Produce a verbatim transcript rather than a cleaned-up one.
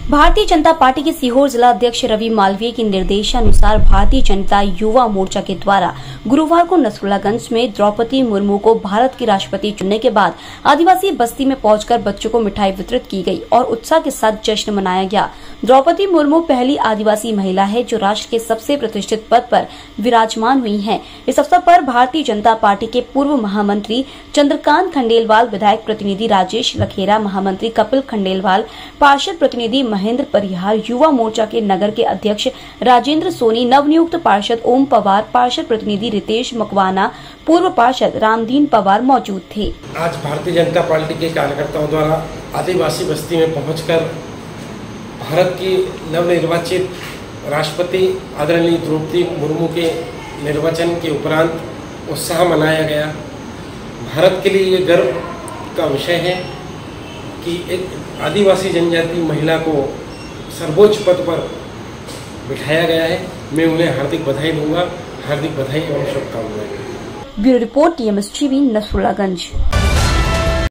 Bharatiya Janata party के सीहोर जिला अध्यक्ष रवि मालवीय के निर्देशानुसार भारतीय जनता युवा मोर्चा के द्वारा गुरुवार को नसरुल्लागंज में द्रौपदी मुर्मू को भारत की राष्ट्रपति चुनने के बाद आदिवासी बस्ती में पहुंचकर बच्चों को मिठाई वितरित की गई और उत्साह के साथ जश्न मनाया गया। द्रौपदी मुर्मू पहली आदिवासी महिला है जो राष्ट्र के सबसे प्रतिष्ठित पद पर विराजमान हुई हैं। इस अवसर पर भारतीय जनता पार्टी के पूर्व महामंत्री चंद्रकांत खंडेलवाल, विधायक प्रतिनिधि राजेश लखेरा, महामंत्री कपिल खंडेलवाल, पार्षद प्रतिनिधि महेंद्र परिहार, युवा मोर्चा के नगर के अध्यक्ष राजेंद्र सोनी, नवनियुक्त पार्षद ओम पवार, पार्षद प्रतिनिधि रितेश मकवाना, पूर्व पार्षद रामदीन पवार मौजूद थे। आज भारतीय जनता पार्टी के कार्यकर्ताओं द्वारा आदिवासी बस्ती में पहुंचकर भारत की नवनिर्वाचित राष्ट्रपति आदरणीय द्रौपदी मुर्मू के निर्वाचन के उपरांत उत्साह मनाया गया। भारत के लिए ये गर्व का विषय है कि एक आदिवासी जनजाति महिला को सर्वोच्च पद पर बिठाया गया है। मैं उन्हें हार्दिक बधाई दूंगा, हार्दिक बधाई और शुभकामनाएं। Bureau report TMS TV Nasrullaganj.